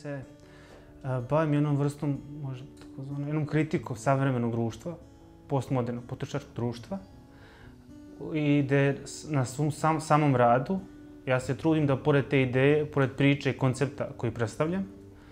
se bavim jednom vrstom, možda takozvanom, jednom kritikom savremenog društva, postmodernog potrošačkog društva, i gde na svom samom radu ja se trudim da pored te ideje, pored priče i koncepta koji predstavljam,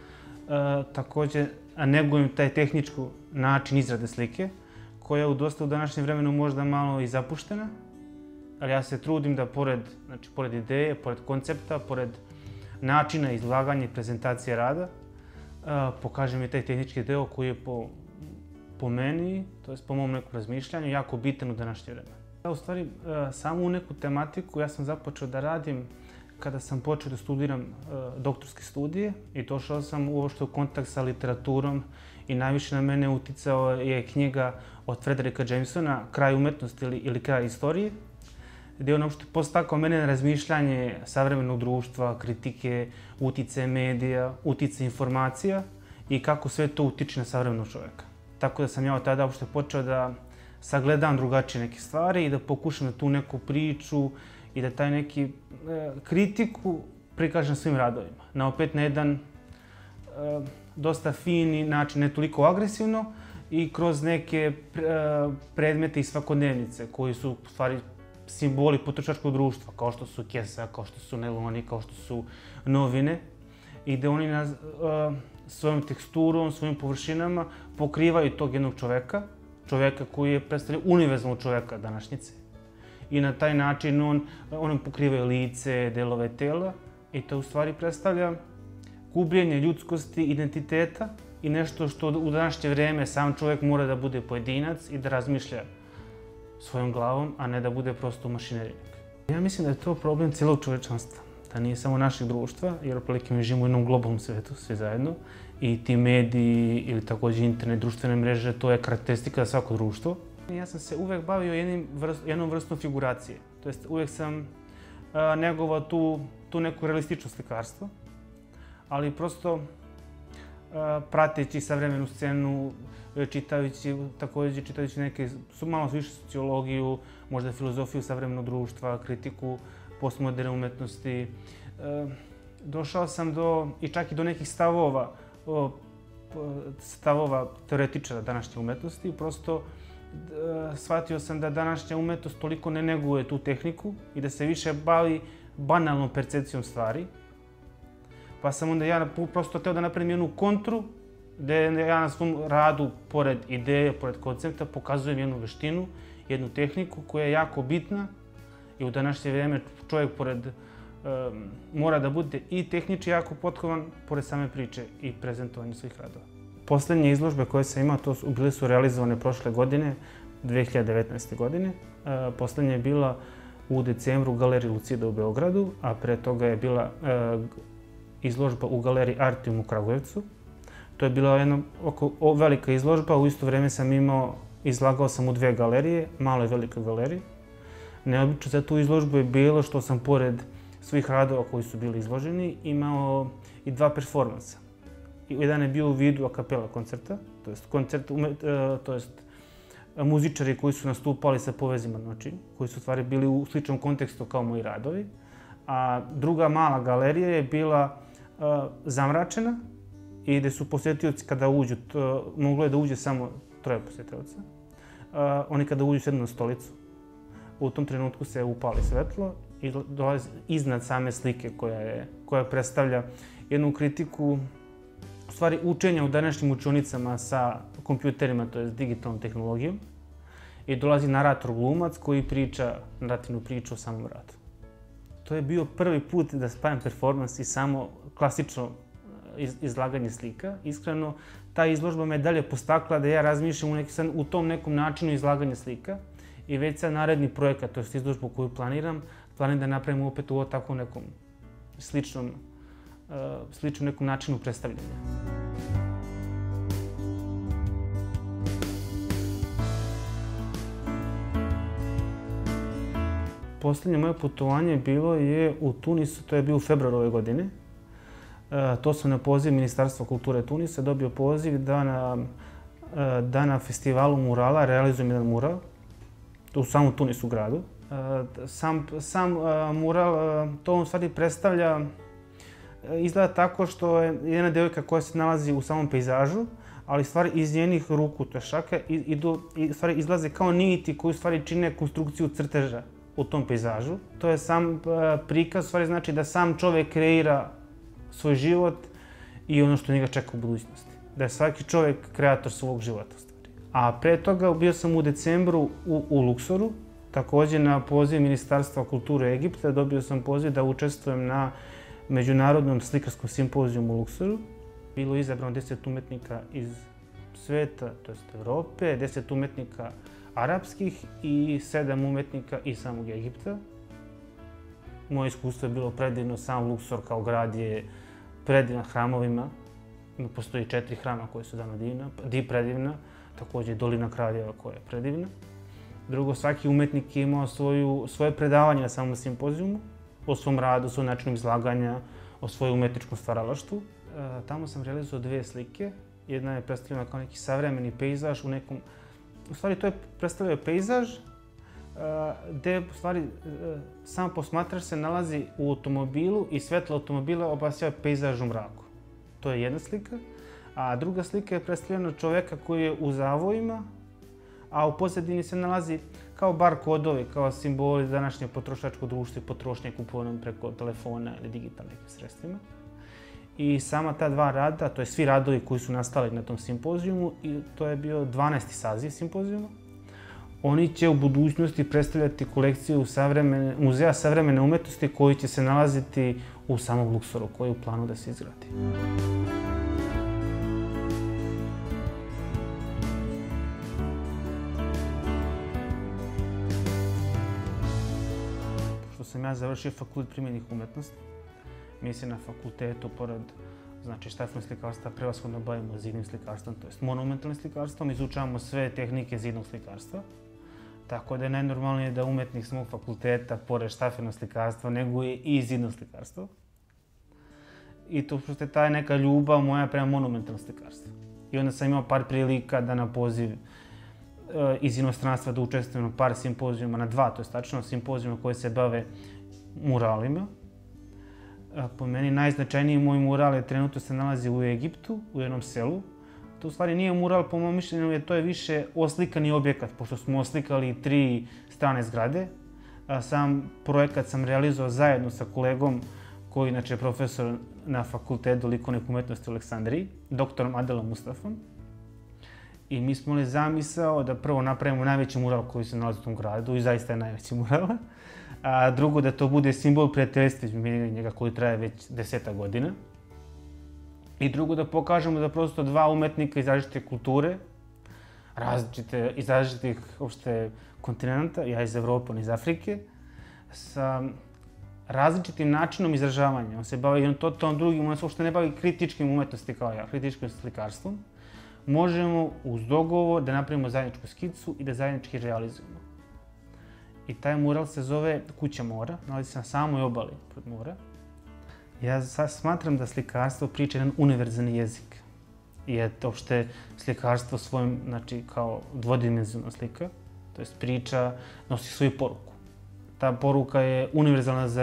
također negujem taj tehnički način izrade slike, koja je dosta u današnjem vremenu možda malo i zapuštena, ali ja se trudim da pored ideje, pored koncepta, pored načina izlaganja i prezentacije rada, pokažem i taj tehnički deo koji je po meni, to jest po mom nekom razmišljanju, jako bitan u današnje vreme. U stvari, samu neku tematiku ja sam započeo da radim kada sam počeo da studiram doktorske studije i došao sam uopšte u kontakt sa literaturom i najviše na mene uticao je knjiga od Frederika Jamesona, Kraj umetnosti ili Kraj istorije, gdje je on uopšte podstakao mene na razmišljanje savremenog društva, kritike, uticaja medija, uticaja informacija i kako sve to utiče na savremenog čovjeka. Tako da sam ja od tada uopšte počeo da sagledam drugačije neke stvari i da pokušam da tu neku priču i da taj neki kritiku prikažem svim radovima. Opet na jedan dosta fini način, ne toliko agresivno, i kroz neke predmete i svakodnevnice koji su u stvari simboli potrošačkog društva, kao što su kesa, kao što su neloni, kao što su novine, i gde oni svojom teksturom, svojim površinama pokrivaju tog jednog čoveka koji je predstavlja univerzalnog čoveka današnjice. I na taj način on pokrivaju lice, delove tela, i to u stvari predstavlja gubljenje ljudskosti, identiteta i nešto što u današnje vreme sam čovjek mora da bude pojedinac i da razmišlja svojom glavom, a ne da bude prosto mašinerijnik. Ja mislim da je to problem cijelog čovečanstva, da nije samo našeg društva, jer otprilike mi živimo u jednom globalnom svijetu, svi zajedno, i ti mediji ili također internet, društvene mreže, to je karakteristika za svako društvo. Ja sam se uvek bavio jednom vrstom figuracije, to jest uvek sam negovao tu neku realistično slikarstvo, ali prosto prateći savremenu scenu, čitajući neke malo više sociologiju, možda filozofiju savremenog društva, kritiku postmoderne umetnosti, došao sam čak i do nekih stavova teoretičara današnje umetnosti. Prosto shvatio sam da današnja umetnost toliko ne neguje tu tehniku i da se više bavi banalnom percepcijom stvari. Pa sam onda ja prosto hteo da napravim jednu kontru, gde ja na svom radu, pored ideje, pored koncepta, pokazujem jednu veštinu, jednu tehniku koja je jako bitna i u današnje vrijeme čovjek mora da bude i tehnički jako potkovan, pored same priče i prezentovanja svih radova. Posljednje izložbe koje sam imao, bile su realizovane prošle godine, 2019. godine. Posljednja je bila u decembru u Galeriji Lucida u Beogradu, a pre toga je bila izložba u Galeriji Artium u Kragujevcu. To je bila jedna velika izložba, u isto vrijeme izlagao sam u dve galerije, maloj i velikoj galeriji. Neobično za tu izložbu je bilo što sam pored svih radova koji su bili izloženi imao i dva performansa. Jedan je bio u vidu a cappella koncerta, to jest muzičari koji su nastupali sa povezima noći, koji su u stvari bili u sličnom kontekstu kao moji radovi. A druga mala galerija je bila zamračena i gde su posjetioci kada uđu, moglo je da uđe samo 3 posjetioca. Oni kada uđu sednu na stolicu, u tom trenutku se upali svetlo i dolazi iznad same slike koja predstavlja jednu kritiku, u stvari učenja u današnjim učionicama sa kompjuterima, to je digitalnom tehnologijom, i dolazi narator glumac koji priča narativnu priču o samom radu. To je bio prvi put da spajam performans i samo klasično izlaganje slika. Iskreno, ta izložba me dalje postakla da ja razmišljam u tom nekom načinu izlaganja slika i već sad naredni projekat, to je izložbu koju planiram da napravim opet u takvom nekom sličnom nekom načinu predstavljanja. Posljednje moje putovanje bilo je u Tunisu, to je bio u februaru ove godine. To sam na poziv Ministarstva kulture Tunisa dobio poziv da na festivalu murala realizujem jedan mural u samom Tunisu gradu. Sam mural, to u stvari predstavlja izgleda tako što je jedna devojka koja se nalazi u samom pejzažu, ali stvari iz njenih ruku, to je šake, stvari izlaze kao niti koji stvari čine konstrukciju crteža u tom pejzažu. To je sam prikaz, stvari znači da sam čovjek kreira svoj život i ono što njega čeka u budućnosti. Da je svaki čovjek kreator svog života. A pre toga bio sam u decembru u Luksoru, također na poziv Ministarstva kulture Egipta. Dobio sam poziv da učestvujem na međunarodnom slikarskom simpozijumu u Luksoru. Bilo je izabrano 10 umetnika iz sveta, to jest Evrope, 10 umetnika arapskih i 7 umetnika iz samog Egipta. Moje iskustvo je bilo predivno, sam Luksor kao grad je predivan hramovima. Postoji 4 hrama koje su davno predivna, također Dolina Kraljeva koja je predivna. Drugo, svaki umetnik je imao svoje predavanje na samom simpozijumu, o svom radu, o svom načinu izlaganja, o svojom umetničkom stvaralaštvu. Tamo sam realizovao 2 slike. Jedna je predstavljena kao neki savremeni pejzaž u stvari to je predstavljao pejzaž gdje u stvari sam posmatrač se nalazi u automobilu i svjetlo automobila obasjava pejzaž u mraku. To je jedna slika. A druga slika je predstavljena čovjeka koji je u zavojima, a u pozadini se nalazi kao bar kodovi, kao simboli današnjeg potrošačkog društva i potrošnje kupovnom preko telefona ili digitalnim sredstvima. I sama ta 2 rada, to je svi radovi koji su nastali na tom simpozijumu, i to je bio 12. saziv simpozijuma. Oni će u budućnosti predstavljati kolekciju Muzeja savremene umetnosti koji će se nalaziti u samom Luksoru, koji je u planu da se izgradi. Pošto sam ja završio fakultet primenjenih umetnosti, mi se na fakultetu, pored štafnog slikarstva, prevashodno bavimo zidnim slikarstvom, to jest monumentalnim slikarstvom, izučavamo sve tehnike zidnog slikarstva. Tako da je najnormalnije da umetnik s mog fakulteta, pored štafenog slikarstva, neguje i zidno slikarstvo. I to što je ta neka ljubav moja prema monumentalnom slikarstvu. I onda sam imao par prilika da na poziv iz inostranstva da učestvujem na par simpozijuma, na 2, to je tačno, simpozijuma koji se bave muralima. Po meni najznačajniji moj mural je trenutno se nalazi u Egiptu, u jednom selu. To u stvari nije mural, po mom mišljenju, jer to je više oslikani objekat, pošto smo oslikali 3 strane zgrade. Sam projekat sam realizovao zajedno sa kolegom koji je inače profesor na Fakultetu likovnih umetnosti u Aleksandriji, doktorom Adelom Mustafom. I mi smo imali zamisao da prvo napravimo najveći mural koji se nalazi u tom gradu, i zaista je najveći mural. A drugo, da to bude simbol prijateljstva između njega koji traje već 10 godina. I drugo, da pokažemo da prosto 2 umetnika iz različite kulture, iz različitih kontinenta, ja iz Evrope, on iz Afrike, sa različitim načinom izražavanja. On se bavi jednom totalno drugim, on se uopšte ne bavi kritičkim umetnosti kao ja, kritičkim slikarstvom. Možemo uz dogovor da napravimo zajedničku skicu i da zajednički realizujemo. I taj mural se zove Kuća mora, nalazi se na samoj obali pred mora. Ja smatram da slikarstvo priča jedan univerzalni jezik. Je uopšte slikarstvo svojim, kao dvodimenzionalna slika, to jest priča, nosi svoju poruku. Ta poruka je univerzalna za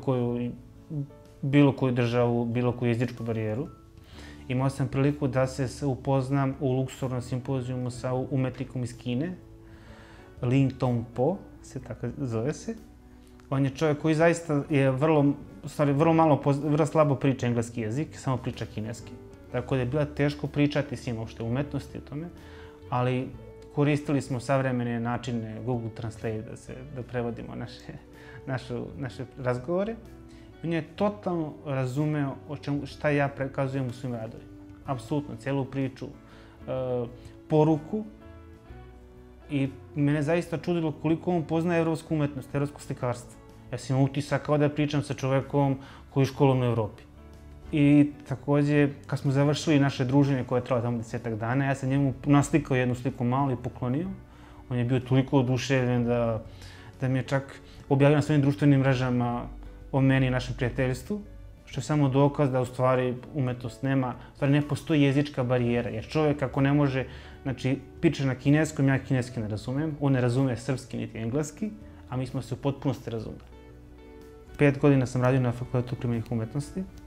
bilo koju državu, bilo koju jezičku barijeru. Imao sam priliku da se upoznam u Luksornom simpozijumu sa umetnikom iz Kine, Ling Tong Po, tako zove se. On je čovjek koji zaista je vrlo slabo priča engleski jezik, samo priča kineski. Tako da je bilo teško pričati s njim uopšte umetnosti o tome, ali koristili smo savremene načine Google Translate da prevodimo naše razgovore. On je totalno razumeo šta ja prekazujem u svim radovima. Apsolutno, cijelu priču, poruku. I mene zaista čudilo koliko on poznaje evropsku umetnost, evropsko slikarstvo. Ja sam imao utisak kao da pričam sa čovekom koji je školom u Evropi. I također, kad smo završili naše druženje koje je trajalo tamo 10 dana, ja sam njemu naslikao jednu sliku malo i poklonio. On je bio toliko oduševljen da mi je čak objavio na svojim društvenim mrežama o meni i našem prijateljstvu, što je samo dokaz da u stvari umetnost ne postoji jezička barijera, jer čovjek ako ne može, priča na kineskom, ja kineski ne razumem, on ne razume srpski niti engleski, a mi smo se u potpunosti razumeli. 5 godina sam radio na Fakultetu primenjenih umetnosti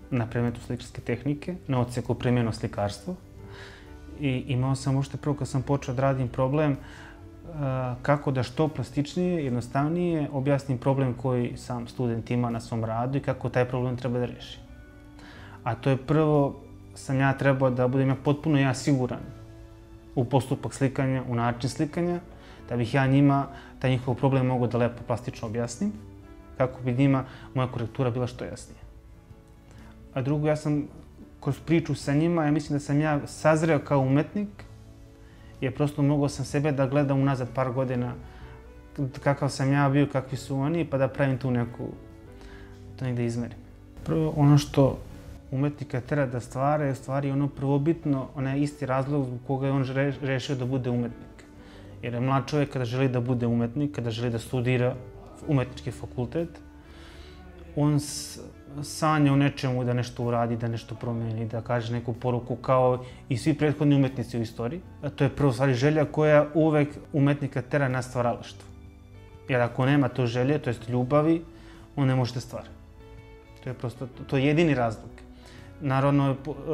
na predmetu slikarske tehnike, na odseku primjeno slikarstvo. I imao sam uopšte prvo kad sam počeo da radim problem kako da što plastičnije, jednostavnije objasnim problem koji sam student ima na svom radu i kako taj problem treba da reši. A to je prvo, sam ja trebao da budem potpuno ja siguran u postupak slikanja, u način slikanja, da bih ja njima taj njihov problem mogao da lepo plastično objasnim, kako bi njima moja korektura bila što jasnija. A drugo, ja sam kroz priču sa njima, ja mislim da sam ja sazreo kao umetnik, jer prosto mogao sam sebe da gledam unazad par godina kakav sam ja bio, kakvi su oni, pa da pravim tu neku, to negde izmerim. Prvo, ono što umetnika tera da stvara je u stvari ono prvobitno, onaj isti razlog zbog koga je on rešio da bude umetnik. Jer je mlad čovjek kada želi da bude umetnik, kada želi da studira umetnički fakultet, on sanja o nečemu da nešto uradi, da nešto promeni, da kaže neku poruku kao i svi prethodni umetnici u istoriji. A to je prvo stvari želja koja uvek umetnika tera na stvaralaštvo. Jer ako nema to želje, to jest ljubavi, on ne može da stvara. To je prosto, to je jedini razlog. Naravno,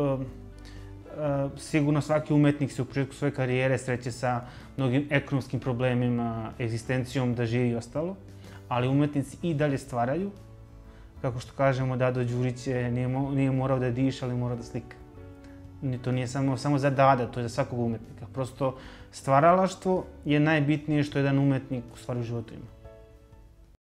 sigurno svaki umetnik se u početku svoje karijere sreće sa mnogim ekonomskim problemima, egzistencijom da živi i ostalo, ali umetnici i dalje stvaraju. Kako što kažemo, Dado Đurić nije morao da diše, ali morao da slika. To nije samo za Dada, to je za svakog umetnika. Prosto stvaralaštvo je najbitnije što jedan umetnik u stvari u životu ima.